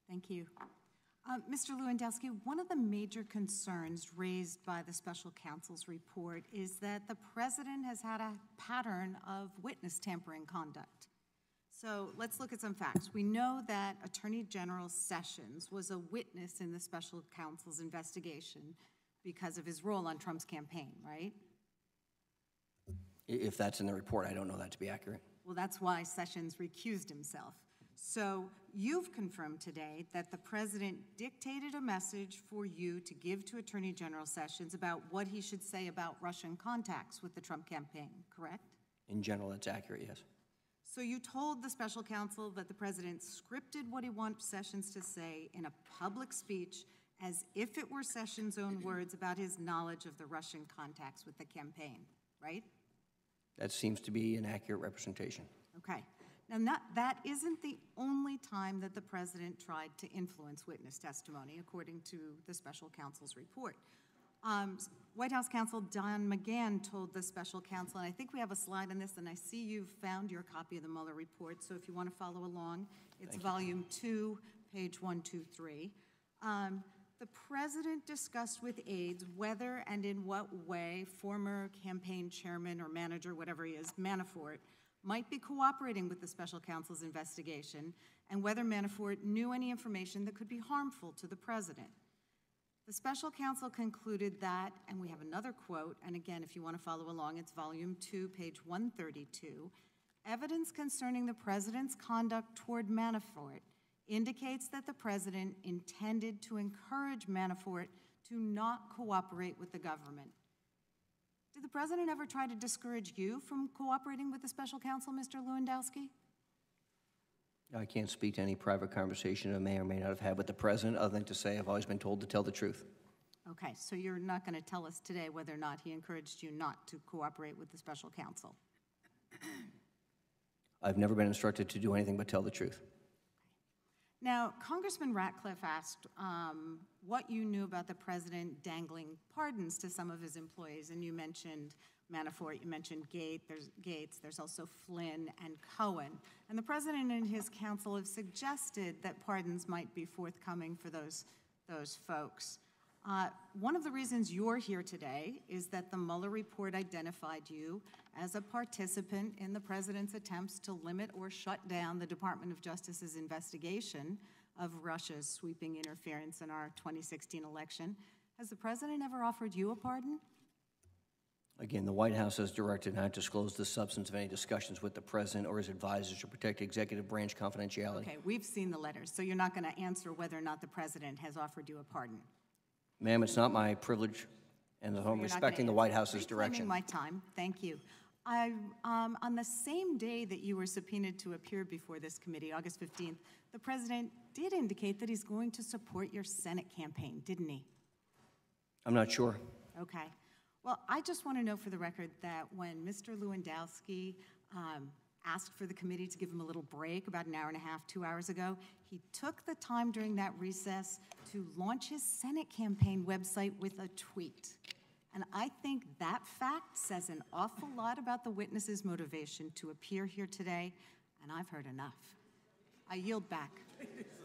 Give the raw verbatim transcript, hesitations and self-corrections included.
Thank you. Uh, Mister Lewandowski, one of the major concerns raised by the special counsel's report is that the president has had a pattern of witness tampering conduct. So let's look at some facts. We know that Attorney General Sessions was a witness in the special counsel's investigation because of his role on Trump's campaign, right? If that's in the report, I don't know that to be accurate. Well, that's why Sessions recused himself. So you've confirmed today that the president dictated a message for you to give to Attorney General Sessions about what he should say about Russian contacts with the Trump campaign, correct? In general, that's accurate, yes. So you told the special counsel that the president scripted what he wants Sessions to say in a public speech as if it were Sessions' own words about his knowledge of the Russian contacts with the campaign, right? That seems to be an accurate representation. Okay. Now, not, that isn't the only time that the president tried to influence witness testimony, according to the special counsel's report. Um, White House counsel Don McGahn told the special counsel, and I think we have a slide on this, and I see you've found your copy of the Mueller report, so if you want to follow along, it's Thank volume you. two, page one two three. Um, the president discussed with aides whether and in what way former campaign chairman or manager, whatever he is, Manafort, might be cooperating with the special counsel's investigation and whether Manafort knew any information that could be harmful to the president. The special counsel concluded that, and we have another quote, and again, if you want to follow along, it's volume two, page one thirty-two, evidence concerning the president's conduct toward Manafort indicates that the president intended to encourage Manafort to not cooperate with the government. Did the president ever try to discourage you from cooperating with the special counsel, Mister Lewandowski? I can't speak to any private conversation I may or may not have had with the president, other than to say I've always been told to tell the truth. Okay, so you're not going to tell us today whether or not he encouraged you not to cooperate with the special counsel? I've never been instructed to do anything but tell the truth. Now, Congressman Ratcliffe asked um, what you knew about the president dangling pardons to some of his employees, and you mentioned Manafort, you mentioned Gates, there's, Gates, there's also Flynn and Cohen. And the president and his counsel have suggested that pardons might be forthcoming for those, those folks. Uh, one of the reasons you're here today is that the Mueller report identified you as a participant in the president's attempts to limit or shut down the Department of Justice's investigation of Russia's sweeping interference in our twenty sixteen election. Has the president ever offered you a pardon? Again, the White House has directed not to disclose the substance of any discussions with the president or his advisors to protect executive branch confidentiality. Okay, we've seen the letters, so you're not going to answer whether or not the president has offered you a pardon. Ma'am, it's not my privilege, and I'm You're respecting the White House's direction. My time, thank you. I, um, on the same day that you were subpoenaed to appear before this committee, August fifteenth, the president did indicate that he's going to support your Senate campaign, didn't he? I'm not sure. Okay. Well, I just want to know for the record that when Mister Lewandowski um, asked for the committee to give him a little break about an hour and a half, two hours ago, he took the time during that recess to launch his Senate campaign website with a tweet. And I think that fact says an awful lot about the witness's motivation to appear here today, and I've heard enough. I yield back.